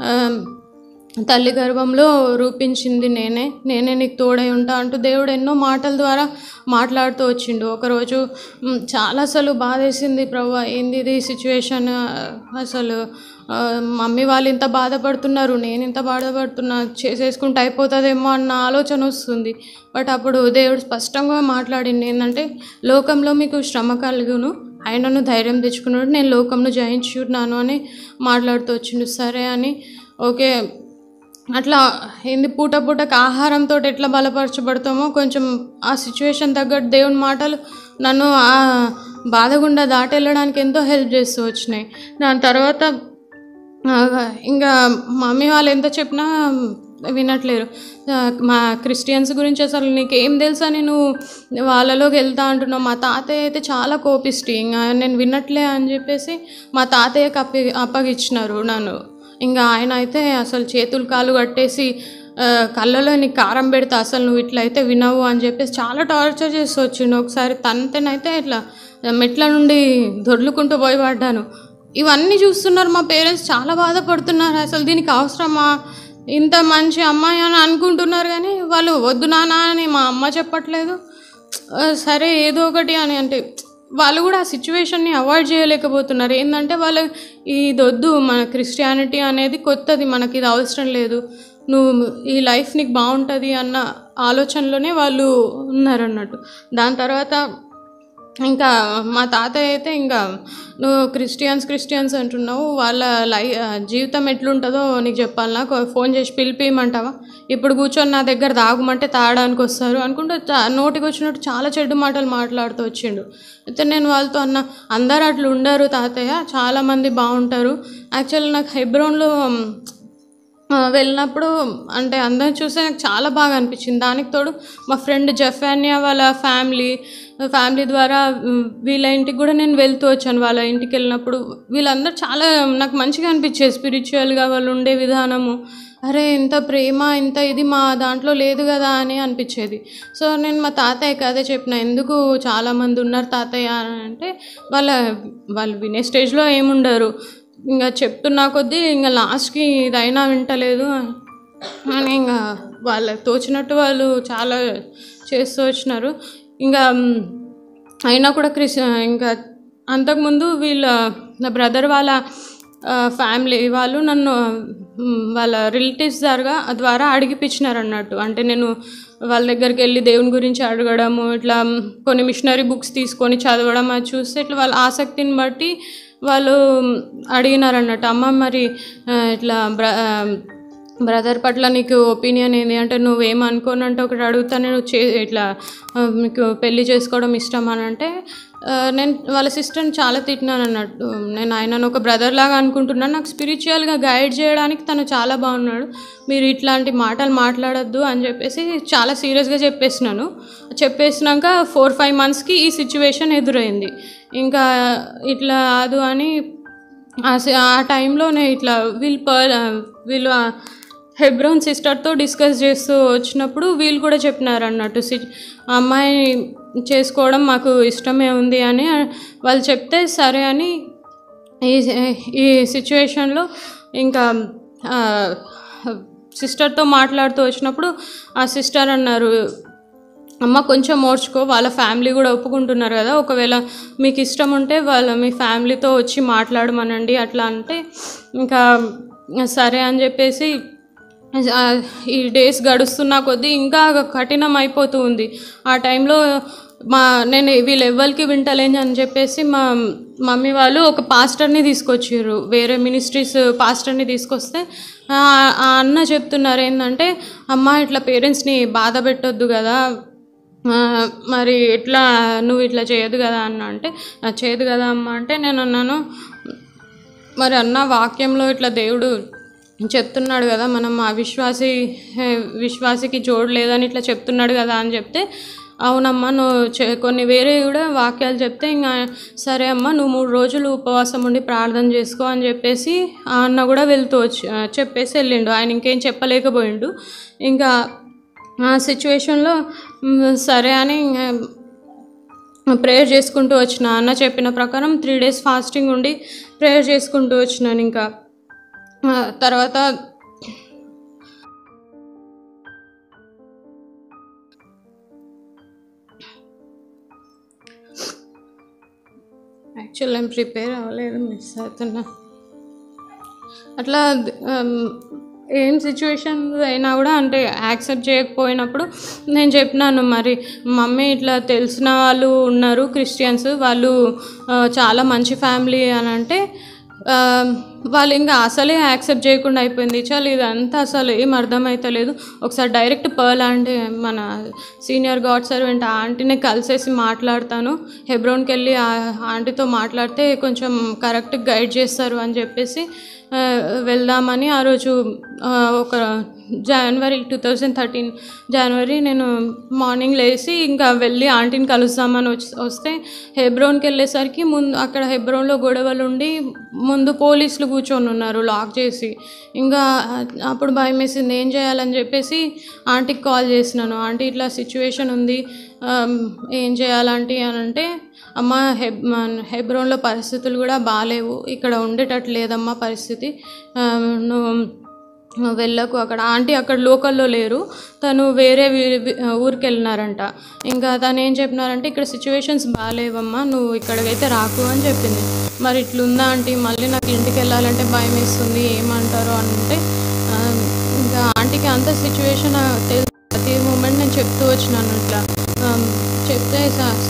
తల్లి గర్భంలో రూపించింది నేనే, నేనే నీకు తోడై ఉంటా అంటూ దేవుడు ఎన్నో మాటల ద్వారా మాట్లాడుతూ వచ్చిండు. ఒకరోజు చాలా అసలు బాధేసింది, ప్రభువా ఏంది ఇది సిచ్యువేషన్, అసలు మమ్మీ వాళ్ళు ఇంత బాధపడుతున్నారు, నేను ఇంత బాధపడుతున్నా, చేసేసుకుంటే అయిపోతుందేమో అన్న ఆలోచన వస్తుంది. బట్ అప్పుడు దేవుడు స్పష్టంగా మాట్లాడింది ఏంటంటే లోకంలో మీకు శ్రమ కలుగును, ఆయనను ధైర్యం తెచ్చుకున్నాడు, నేను లోకంను జయించున్నాను అని మాట్లాడుతూ వచ్చిండు. సరే అని ఓకే అట్లా ఏంది పూట పూటకు ఆహారంతో ఎట్లా బలపరచబడతామో కొంచెం ఆ సిచ్యువేషన్ తగ్గట్టు దేవుని మాటలు నన్ను ఆ బాధగుండా దాటెళ్ళడానికి ఎంతో హెల్ప్ చేస్తూ వచ్చినాయి. దాని తర్వాత ఇంకా మమ్మీ వాళ్ళు ఎంత చెప్పినా వినట్లేరు. మా క్రిస్టియన్స్ గురించి అసలు నీకు ఏం తెలుసా, నేను వాళ్ళలోకి వెళ్తా అంటున్నావు. మా తాతయ్య అయితే చాలా కోపిష్టి, ఇంకా నేను వినట్లే అని చెప్పేసి మా తాతయ్యకి అప్పి అప్పగిచ్చినారు నన్ను. ఇంకా ఆయన అయితే అసలు చేతులు కాలు కట్టేసి కళ్ళలో నీకు కారం పెడితే అసలు నువ్వు ఇట్లయితే వినవు అని చెప్పేసి చాలా టార్చర్ చేస్తూ వచ్చిండు. ఒకసారి తంతేనైతే ఇట్లా మెట్ల నుండి దొర్లుకుంటూ పోయి పడ్డాను. ఇవన్నీ చూస్తున్నారు మా పేరెంట్స్, చాలా బాధపడుతున్నారు. అసలు దీనికి అవసరమా, ఇంత మంచి అమ్మాయి అని అనుకుంటున్నారు, కానీ వాళ్ళు వద్దు నాన్న అని మా అమ్మ చెప్పట్లేదు, సరే ఏదో ఒకటి అని అంటే వాళ్ళు కూడా ఆ సిచ్యువేషన్ని అవాయిడ్ చేయలేకపోతున్నారు. ఏంటంటే వాళ్ళు ఇది వద్దు, మన క్రిస్టియానిటీ అనేది కొత్తది, మనకి ఇది అవసరం లేదు, నువ్వు ఈ లైఫ్ నీకు బాగుంటుంది అన్న ఆలోచనలోనే వాళ్ళు ఉన్నారన్నట్టు. దాని తర్వాత ఇంకా మా తాతయ్య అయితే ఇంకా నువ్వు క్రిస్టియన్స్ క్రిస్టియన్స్ అంటున్నావు, వాళ్ళ లై జీవితం ఎట్లుంటుందో నీకు చెప్పాలనా, ఫోన్ చేసి పిలిపియమంటావా, ఇప్పుడు కూర్చొని నా దగ్గర తాగమంటే తాగడానికి వస్తారు అనుకుంటూ నోటికి వచ్చినట్టు చాలా చెడ్డు మాటలు మాట్లాడుతూ వచ్చిండు. అయితే నేను వాళ్ళతో అన్న, అందరు అట్లా ఉండరు తాతయ్య, చాలామంది బాగుంటారు. యాక్చువల్లీ నాకు హెబ్రోన్లో వెళ్ళినప్పుడు అంటే అందరిని చూస్తే నాకు చాలా బాగా అనిపించింది. దానికి తోడు మా ఫ్రెండ్ జఫానియా వాళ్ళ ఫ్యామిలీ ఫ్యామిలీ ద్వారా వీళ్ళ ఇంటికి కూడా నేను వెళ్తూ వచ్చాను. వాళ్ళ ఇంటికి వెళ్ళినప్పుడు వీళ్ళందరూ చాలా నాకు మంచిగా అనిపించేది. స్పిరిచువల్గా వాళ్ళు ఉండే విధానము, అరే ఇంత ప్రేమ ఇంత ఇది మా దాంట్లో లేదు కదా అని అనిపించేది. సో నేను మా తాతయ్యకి అదే చెప్పిన, ఎందుకు చాలామంది ఉన్నారు తాతయ్య అని అంటే, వాళ్ళ వాళ్ళు వినే స్టేజ్లో ఏముండరు, ఇంకా చెప్తున్నా కొద్దీ ఇంకా లాస్ట్కి ఇదైనా వింటలేదు అని ఇంకా వాళ్ళ తోచినట్టు వాళ్ళు చాలా చేస్తూ వచ్చినారు. ఇంకా అయినా కూడా క్రిస్ ఇంకా అంతకుముందు వీళ్ళ నా బ్రదర్ వాళ్ళ ఫ్యామిలీ వాళ్ళు నన్ను వాళ్ళ రిలేటివ్స్ ద్వారా ద్వారా అడిగిపించినారు అన్నట్టు. అంటే నేను వాళ్ళ దగ్గరికి వెళ్ళి దేవుని గురించి అడగడము, ఇట్లా కొన్ని మిషనరీ బుక్స్ తీసుకొని చదవడం, అది చూస్తే ఇట్లా వాళ్ళ ఆసక్తిని బట్టి వాళ్ళు అడిగినారు అన్నట్టు. అమ్మ మరి ఇట్లా బ్ర బ్రదర్ పట్ల నీకు ఒపీనియన్ ఏంది అంటే, నువ్వేమనుకోనంటే ఒకటి అడుగుతా, నేను చే ఇట్లా మీకు పెళ్ళి చేసుకోవడం ఇష్టం అని అంటే, నేను వాళ్ళ సిస్టర్ని చాలా తిట్టినాను అన్నట్టు. నేను ఆయనను ఒక బ్రదర్ లాగా అనుకుంటున్నాను, నాకు స్పిరిచువల్గా గైడ్ చేయడానికి తను చాలా బాగున్నాడు, మీరు ఇట్లాంటి మాటలు మాట్లాడొద్దు అని చెప్పేసి చాలా సీరియస్గా చెప్పేసినాను. చెప్పేసినాక ఫోర్ ఫైవ్ మంత్స్కి ఈ సిచ్యువేషన్ ఎదురైంది. ఇంకా ఇట్లా కాదు అని ఆ టైంలోనే ఇట్లా వీళ్ళు పర్ వీళ్ళు హెబ్రోన్ సిస్టర్తో డిస్కస్ చేస్తూ వచ్చినప్పుడు వీళ్ళు కూడా చెప్పినారు అన్నట్టు, సి అమ్మాయి చేసుకోవడం మాకు ఇష్టమే ఉంది అని వాళ్ళు చెప్తే సరే అని ఈ ఈ సిచ్యువేషన్లో ఇంకా సిస్టర్తో మాట్లాడుతూ వచ్చినప్పుడు ఆ సిస్టర్ అన్నారు, అమ్మ కొంచెం ఓర్చుకో, వాళ్ళ ఫ్యామిలీ కూడా ఒప్పుకుంటున్నారు కదా, ఒకవేళ మీకు ఇష్టం ఉంటే వాళ్ళ మీ ఫ్యామిలీతో వచ్చి మాట్లాడమనండి అట్లా అంటే, ఇంకా సరే అని చెప్పేసి ఈ డేస్ గడుస్తున్న కొద్దీ ఇంకా కఠినం అయిపోతూ ఉంది. ఆ టైంలో మా నేను వీళ్ళు ఎవ్వరికి వింటలేని అని చెప్పేసి మా మమ్మీ వాళ్ళు ఒక పాస్టర్ని తీసుకొచ్చారు, వేరే మినిస్ట్రీస్ పాస్టర్ని తీసుకొస్తే ఆ అన్న చెప్తున్నారు ఏంటంటే, అమ్మ ఇట్లా పేరెంట్స్ని బాధ పెట్టొద్దు కదా, మరి ఇట్లా నువ్వు ఇట్లా చేయదు కదా అన్న అంటే, చేయదు కదా అమ్మ అంటే, నేను అన్నాను మరి అన్న వాక్యంలో ఇట్లా దేవుడు చెప్తున్నాడు కదా, మనం ఆ విశ్వాసి విశ్వాసికి జోడు లేదని ఇట్లా చెప్తున్నాడు కదా అని చెప్తే, అవునమ్మా నువ్వు చె కొన్ని వేరే కూడా వాక్యాలు చెప్తే ఇంకా సరే అమ్మ నువ్వు మూడు రోజులు ఉపవాసం ఉండి ప్రార్థన చేసుకో అని చెప్పేసి ఆ అన్న కూడా వెళ్తూ వచ్చి చెప్పేసి వెళ్ళిండు. ఆయన ఇంకేం చెప్పలేకపోయిండు. ఇంకా ఆ సిచ్యువేషన్లో సరే అని ప్రేయర్ చేసుకుంటూ వచ్చిన, అన్న చెప్పిన ప్రకారం త్రీ డేస్ ఫాస్టింగ్ ఉండి ప్రేయర్ చేసుకుంటూ వచ్చినాను. ఇంకా తర్వాత యాక్చువల్ నేను ప్రిపేర్ అవ్వలేదు, మిస్ అవుతున్నా. అట్లా ఏం సిచ్యువేషన్స్ అయినా కూడా అంటే యాక్సెప్ట్ చేయకపోయినప్పుడు నేను చెప్పినాను, మరి మమ్మీ ఇట్లా తెలిసిన వాళ్ళు ఉన్నారు క్రిస్టియన్స్, వాళ్ళు చాలా మంచి ఫ్యామిలీ అని అంటే వాళ్ళు ఇంకా అసలే యాక్సెప్ట్ చేయకుండా అయిపోయింది. చాలా ఇదంతా అసలు ఏం అర్థమవుతలేదు. ఒకసారి డైరెక్ట్ పర్ల్ అంటే మన సీనియర్ గాడ్ సర్వెంట్ ఆంటీని కలిసేసి మాట్లాడతాను, హెబ్రోన్కి వెళ్ళి ఆ ఆంటీతో మాట్లాడితే కొంచెం కరెక్ట్గా గైడ్ చేస్తారు అని చెప్పేసి వెళ్దామని ఆ రోజు ఒక జనవరి టూ థౌజండ్ థర్టీన్ జనవరి నేను మార్నింగ్ లేచి ఇంకా వెళ్ళి ఆంటీని కలుస్తామని వచ్చి వస్తే హెబ్రోన్కి వెళ్ళేసరికి ముందు అక్కడ హెబ్రోన్లో గొడవలు ఉండి ముందు పోలీసులు కూర్చొని ఉన్నారు లాక్ చేసి. ఇంకా అప్పుడు భయం వేసింది, ఏం చేయాలని చెప్పేసి ఆంటీకి కాల్ చేసినాను, ఆంటీ ఇట్లా సిచ్యువేషన్ ఉంది ఏం చేయాలంటే అని అంటే, అమ్మ హెబ్ హెబ్రోన్లో పరిస్థితులు కూడా బాగాలేవు, ఇక్కడ ఉండేటట్టు లేదమ్మా పరిస్థితి, నువ్వు వెళ్ళకు అక్కడ. ఆంటీ అక్కడ లోకల్లో లేరు, తను వేరే ఊరికి వెళ్ళినారంట. ఇంకా తను ఏం చెప్పినారంటే, ఇక్కడ సిచ్యువేషన్స్ బాగాలేవమ్మా, నువ్వు ఇక్కడికైతే రాకు అని చెప్పింది. మరి ఇట్లుందా ఆంటీ, మళ్ళీ నాకు ఇంటికి వెళ్ళాలంటే భయం వేస్తుంది, ఏమంటారు అంటే, ఇంకా ఆంటీకి అంత సిచ్యువేషన్ తెలుసు, ప్రతి మూమెంట్ నేను చెప్తూ వచ్చినాను. ఇట్లా చెప్తే సరే మరి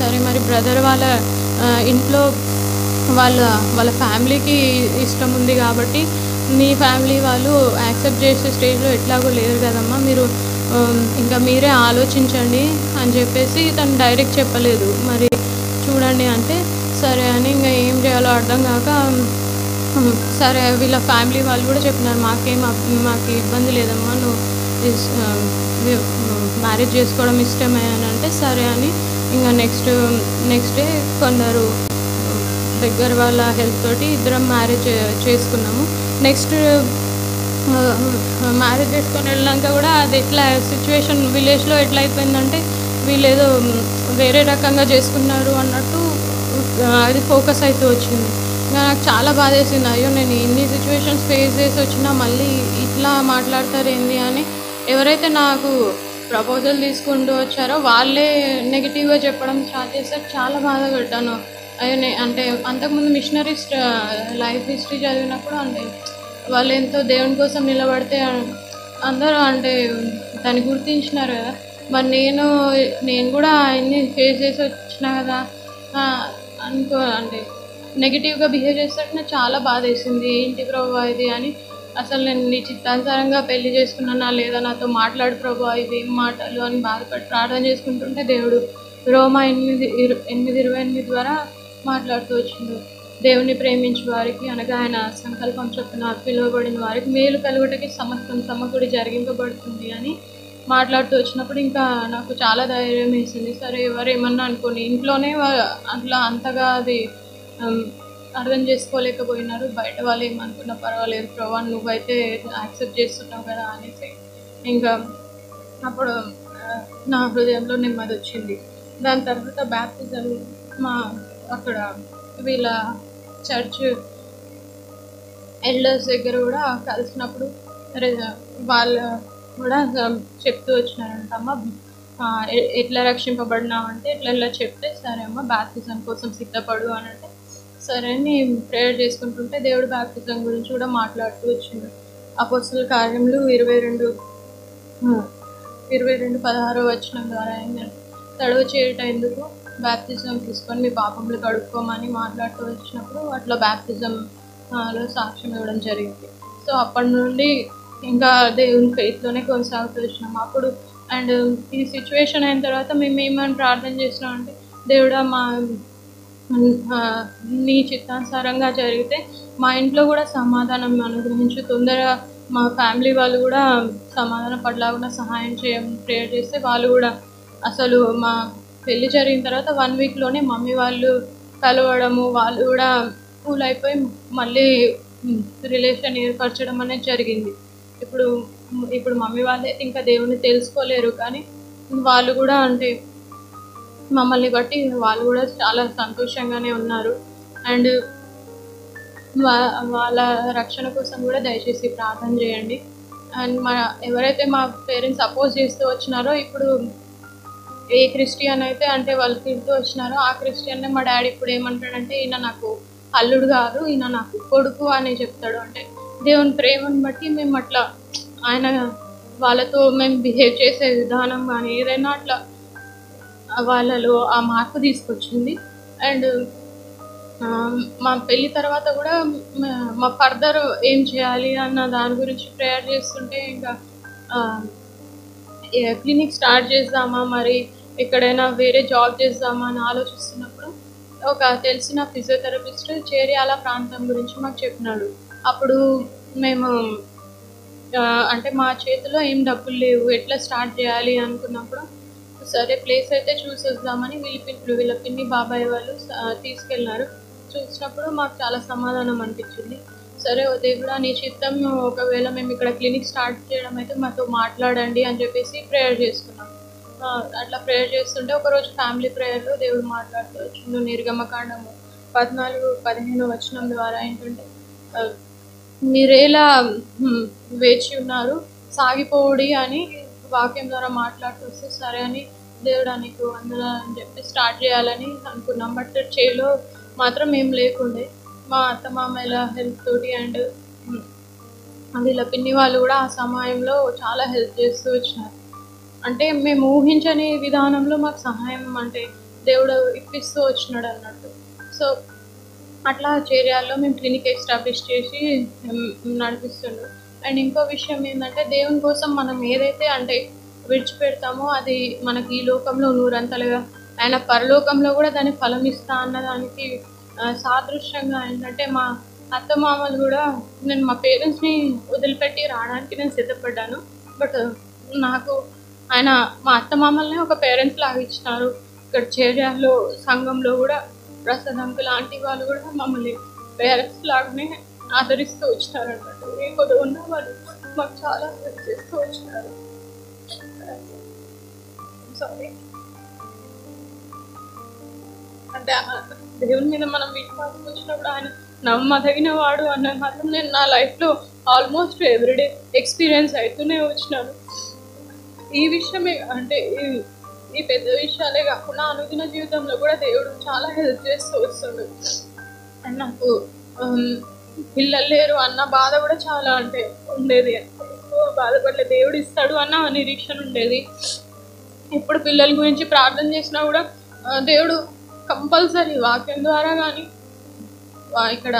బ్రదర్ వాళ్ళ ఆ, ఇంట్లో వాళ్ళ వాళ్ళ ఫ్యామిలీకి ఇష్టం ఉంది కాబట్టి మీ ఫ్యామిలీ వాళ్ళు యాక్సెప్ట్ చేసే స్టేజ్లో ఎట్లాగో లేరు కదమ్మా, మీరు ఆమ్, ఇంకా మీరే ఆలోచించండి అని చెప్పేసి తను డైరెక్ట్ చెప్పలేదు. మరి చూడండి అంటే సరే అని ఇంకా ఏం చేయాలో అర్థం కాక ఉమ్, సరే వీళ్ళ ఫ్యామిలీ వాళ్ళు కూడా చెప్పినారు, మాకేం అబ్- మాకు ఇబ్బంది లేదమ్మా, నువ్వు ఇస్- ఆ, వి- మ్యారేజ్ చేసుకోవడం ఇష్టమే అని అంటే సరే అని ఇంకా నెక్స్ట్ నెక్స్ట్ డే కొందరు దగ్గర వాళ్ళ హెల్ప్ తోటి ఇద్దరం మ్యారేజ్ చేసుకున్నాము. నెక్స్ట్ మ్యారేజ్ చేసుకొని వెళ్ళాక కూడా అది ఎట్లా సిచ్యువేషన్ విలేజ్లో ఎట్లా అయిపోయిందంటే వీళ్ళు ఏదో వేరే రకంగా చేసుకున్నారు అన్నట్టు ఆ, అది ఫోకస్ అవుతూ వచ్చింది. ఇంకా నాకు చాలా బాధేసింది, అయ్యో నేను ఇన్ని సిచ్యువేషన్స్ ఫేస్ చేసి వచ్చినా మళ్ళీ ఇట్లా మాట్లాడతారేంది అని. ఎవరైతే నాకు ప్రపోజల్ తీసుకుంటూ వచ్చారో వాళ్ళే నెగిటివ్గా చెప్పడం స్టార్ట్ చేశారు. చాలా బాధపడ్డాను. అయ్యో నే అంటే అంతకుముందు మిషనరీస్ లైఫ్ హిస్టరీ చదివినప్పుడు అంటే వాళ్ళు ఎంతో దేవుని కోసం నిలబడితే అందరూ అంటే దాన్ని గుర్తించినారు కదా. మరి నేను నేను కూడా అన్ని ఫేస్ చేసి వచ్చినా కదా ఆ, అనుకో అంటే నెగిటివ్గా బిహేవ్ చేస్తుంటే నాకు చాలా బాధ వేసింది. ఏంటి ప్రభా ఇది అని, అసలు నేను నీ చిత్తానుసారంగా పెళ్లి చేసుకున్నానా లేదా, నాతో మాట్లాడు ప్రభా ఇవి ఏం మాటలు అని బాధపడి ప్రార్థన చేసుకుంటుంటే దేవుడు రోమా ఎనిమిది ఇరు ఎనిమిది ఇరవై ఎనిమిది ద్వారా మాట్లాడుతూ వచ్చిండు. దేవుని ప్రేమించే వారికి అనగా ఆయన సంకల్పం చొప్పున పిలువబడిన వారికి మేలు కలుగుటకి సమస్తం సమకూడి జరిగింపబడుతుంది అని మాట్లాడుతూ వచ్చినప్పుడు ఇంకా నాకు చాలా ధైర్యం వేసింది. సరే ఎవరేమన్నా అనుకోని ఇంట్లోనే వా- అట్లా అంతగా అది ఉమ్, అర్థం చేసుకోలేకపోయినారు. బయట వాళ్ళు ఏమనుకున్నా పర్వాలేదు ప్రభా, నువ్వైతే యాక్సెప్ట్ చేస్తున్నావు కదా అనేసి ఇంకా అప్పుడు ఆ, నా హృదయంలో నెమ్మది వచ్చింది. దాని తర్వాత బ్యాప్టిజం మా అక్కడ వీళ్ళ చర్చ్ ఎల్డర్స్ దగ్గర కూడా కలిసినప్పుడు రే- వాళ్ళు కూడా చెప్తూ వచ్చినారంట, అమ్మ ఆ, ఎ- ఎట్లా రక్షింపబడినావు అంటే ఇట్లా ఇలా చెప్తే సరే అమ్మ బ్యాప్టిజం కోసం సిద్ధపడు అని అంటే సరే అని ప్రేయర్ చేసుకుంటుంటే దేవుడు బ్యాప్టిజం గురించి కూడా మాట్లాడుతూ వచ్చిండు. అపోస్తల కార్యములు ఇరవై రెండు ఇరవై రెండు పదహారో వచనం ద్వారా ఏంటంటే తడవ చేయట ఎందుకు, బ్యాప్టిజం తీసుకొని మీ పాపములు కడుక్కోమని మాట్లాడుతూ వచ్చినప్పుడు అట్లా బ్యాప్టిజం ఆ, లో సాక్ష్యం ఇవ్వడం జరిగింది. సో అప్పటి నుండి ఇంకా దేవుని ఫెయిత్లోనే కొనసాగుతూ వచ్చినాం. అప్పుడు అండ్ ఈ సిచ్యువేషన్ అయిన తర్వాత మేము ఏమని ప్రార్థన చేసినాం అంటే, దేవుడా మా ఆ, నీ చిత్తానుసారంగా జరిగితే మా ఇంట్లో కూడా సమాధానం అనుగ్రహించు, తొందరగా మా ఫ్యామిలీ వాళ్ళు కూడా సమాధాన పడలాగా సహాయం చేయమని ప్రేయర్ చేస్తే వాళ్ళు కూడా అసలు మా పెళ్ళి జరిగిన తర్వాత వన్ వీక్లోనే మమ్మీ వాళ్ళు కలవడము, వాళ్ళు కూడా కూల్ అయిపోయి మళ్ళీ రిలేషన్ ఏర్పరచడం అనేది జరిగింది. ఇప్పుడు ఇప్పుడు మమ్మీ వాళ్ళే ఇంకా దేవుని తెలుసుకోలేరు, కానీ వాళ్ళు కూడా అంటే మమ్మల్ని బట్టి వాళ్ళు కూడా చాలా సంతోషంగానే ఉన్నారు. అండ్ వా వాళ్ళ రక్షణ కోసం కూడా దయచేసి ప్రార్థన చేయండి. అండ్ మా ఎవరైతే మా పేరెంట్స్ సపోజ్ చేస్తూ వచ్చినారో ఇప్పుడు ఏ క్రిస్టియన్ అయితే అంటే వాళ్ళు తింటూ వచ్చినారో ఆ క్రిస్టియన్నే మా డాడీ ఇప్పుడు ఏమంటాడంటే, ఈయన నాకు అల్లుడు కాదు, ఈయన నాకు కొడుకు అని చెప్తాడు. అంటే దేవుని ప్రేమను బట్టి మేము అట్లా ఆయన వాళ్ళతో మేము బిహేవ్ చేసే విధానం కానీ ఏదైనా అట్లా వాళ్ళలో ఆ మార్పు తీసుకొచ్చింది. అండ్ మా పెళ్ళి తర్వాత కూడా మ- మా ఫర్దర్ ఏం చేయాలి అన్న దాని గురించి ప్రేయర్ చేస్తుంటే ఇంకా క్లినిక్ స్టార్ట్ చేద్దామా, మరి ఎక్కడైనా వేరే జాబ్ చేద్దామా అని ఆలోచిస్తున్నప్పుడు ఒక తెలిసిన ఫిజియోథెరపిస్ట్ చేర్యాల ప్రాంతం గురించి మాకు చెప్పినాడు. అప్పుడు మేము ఆ, అంటే మా చేతిలో ఏం డబ్బులు లేవు, ఎట్లా స్టార్ట్ చేయాలి అనుకున్నప్పుడు సరే ప్లేస్ అయితే చూసి వద్దామని వీళ్ళ పిన్ని వీళ్ళ పిన్ని బాబాయ్ వాళ్ళు ఆ, తీసుకెళ్ళినారు. చూసినప్పుడు మాకు చాలా సమాధానం అనిపించింది. సరే ఓ దేవుడా నీ చిత్తం, ఒకవేళ మేము ఇక్కడ క్లినిక్ స్టార్ట్ చేయడం అయితే మాతో మాట్లాడండి అని చెప్పేసి ప్రేయర్ చేసుకున్నాం. ఆ, అట్లా ప్రేయర్ చేస్తుంటే ఒకరోజు ఫ్యామిలీ ప్రేయర్లో దేవుడు మాట్లాడుతూ వచ్చిండు. నిర్గమకాండము పద్నాలుగు పదిహేను వచనం ద్వారా ఏంటంటే ఆ, మీరేలా హ్మ్, వేచి ఉన్నారు సాగిపోవుడి అని వాక్యం ద్వారా మాట్లాడుతూ వస్తే సరే అని దేవుడా నీకు అందులో అని చెప్పి స్టార్ట్ చేయాలని అనుకున్నాం. బట్ చేలో మాత్రం ఏం లేకుండే. మా అత్త మామయ్యల హెల్ప్ తోటి అండ్ వీళ్ళ పిన్ని వాళ్ళు కూడా ఆ సమయంలో చాలా హెల్ప్ చేస్తూ వచ్చినారు. అంటే మేము ఊహించని విధానంలో మాకు సహాయం అంటే దేవుడు ఇప్పిస్తూ వచ్చినాడు అన్నట్టు. సో అట్లా చేర్యాల్లో మేము క్లినిక్ ఎస్టాబ్లిష్ చేసి నడిపిస్తుండ్రు. అండ్ ఇంకో విషయం ఏంటంటే దేవుని కోసం మనం ఏదైతే అంటే విడిచిపెడతామో అది మనకి ఈ లోకంలో నూరంతలుగా ఆయన పరలోకంలో కూడా దాని ఫలం ఇస్తా అన్నదానికి సాదృశ్యంగా ఏంటంటే మా అత్తమామలు కూడా నేను మా పేరెంట్స్ని వదిలిపెట్టి రావడానికి నేను సిద్ధపడ్డాను. బట్ నాకు ఆయన మా అత్తమామల్ని ఒక పేరెంట్స్ లాగా ఇచ్చినారు. ఇక్కడ చేర్యాల్లో సంఘంలో కూడా ప్రసాద్ అంకుల్ లాంటి వాళ్ళు కూడా మమ్మల్ని పేరెంట్స్ లాగానే ఆదరిస్తూ వచ్చినారు అన్నట్టు. ఏ కొద్ది ఉన్న వాళ్ళు మాకు చాలా హెల్ప్ చేస్తూ వచ్చినారు. సారీ అంటే దేవుని మీద మనం విశ్వాసం వచ్చినప్పుడు ఆయన నమ్మదగిన వాడు అన్న మాత్రం నేను నా లైఫ్లో ఆల్మోస్ట్ ఎవ్రీడే ఎక్స్పీరియన్స్ అవుతూనే వచ్చినాను. ఈ విషయమే అంటే ఈ పెద్ద విషయాలే కాకుండా అనుదిన జీవితంలో కూడా దేవుడు చాలా హెల్ప్ చేస్తూ వస్తుండు. అండ్ నాకు పిల్లలు లేరు అన్న బాధ కూడా చాలా అంటే ఉండేది. ఎక్కువ బాధపడలే, దేవుడు ఇస్తాడు అన్న నిరీక్షణ ఉండేది. ఎప్పుడు పిల్లల గురించి ప్రార్థన చేసినా కూడా దేవుడు కంపల్సరీ వాక్యం ద్వారా కానీ ఇక్కడ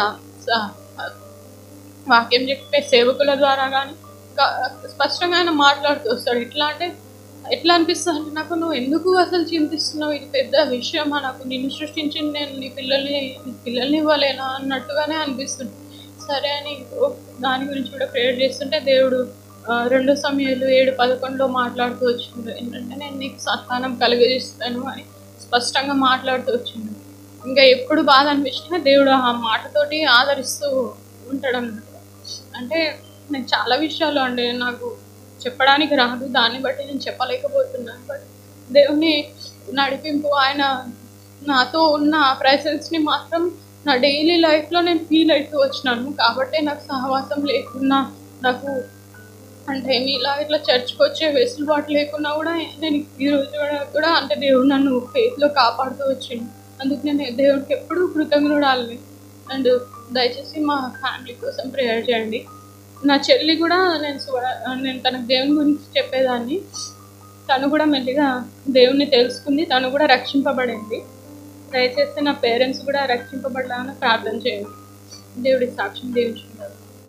వాక్యం చెప్పే సేవకుల ద్వారా కానీ స్పష్టంగా ఆయన మాట్లాడుతూ వస్తాడు. ఎట్లా అంటే ఎట్లా అనిపిస్తుంది అంటే నాకు నువ్వు ఎందుకు అసలు చింతిస్తున్నావు, ఇది పెద్ద విషయమా, నాకు నిన్ను సృష్టించింది నేను నీ పిల్లల్ని పిల్లల్ని ఇవ్వలేనా అన్నట్టుగానే అనిపిస్తుంది. సరే అని దాని గురించి కూడా ప్రేయర్ చేస్తుంటే దేవుడు రెండు సమయాలు ఏడు పదకొండులో మాట్లాడుతూ వచ్చిండు. ఏంటంటే నేను నీకు సంతానం కలిగజేస్తాను అని స్పష్టంగా మాట్లాడుతూ వచ్చిండు. ఇంకా ఎప్పుడు బాధ అనిపించినా దేవుడు ఆ మాటతోటి ఆదరిస్తూ ఉంటాడు అన్నమాట. అంటే నేను చాలా విషయాలు అంటే నాకు చెప్పడానికి రాదు, దాన్ని బట్టి నేను చెప్పలేకపోతున్నాను. బట్ దేవుని నడిపింపు ఆయన నాతో ఉన్న ప్రెసెన్స్ని మాత్రం నా డైలీ లైఫ్లో నేను ఫీల్ అవుతూ వచ్చినాను. కాబట్టి నాకు సహవాసం లేకున్నా, నాకు అంటే మీలా ఇట్లా చర్చ్కి వచ్చే వెసులుబాటు లేకున్నా కూడా నేను ఈరోజు కూడా అంటే దేవుడు నన్ను ఫెయిత్లో కాపాడుతూ వచ్చిండు. అందుకు నేను దేవుడికి ఎప్పుడూ కృతజ్ఞురాలని. అండ్ దయచేసి మా ఫ్యామిలీ కోసం ప్రేయర్ చేయండి. నా చెల్లి కూడా నేను నేను తనకు దేవుని గురించి చెప్పేదాన్ని, తను కూడా మెల్లిగా దేవుణ్ణి తెలుసుకుంది, తను కూడా రక్షింపబడింది. దయచేసి నా పేరెంట్స్ కూడా రక్షింపబడాలని ప్రార్థన చేయండి. దేవుడి సాక్ష్యం దీవించుకుంటారు.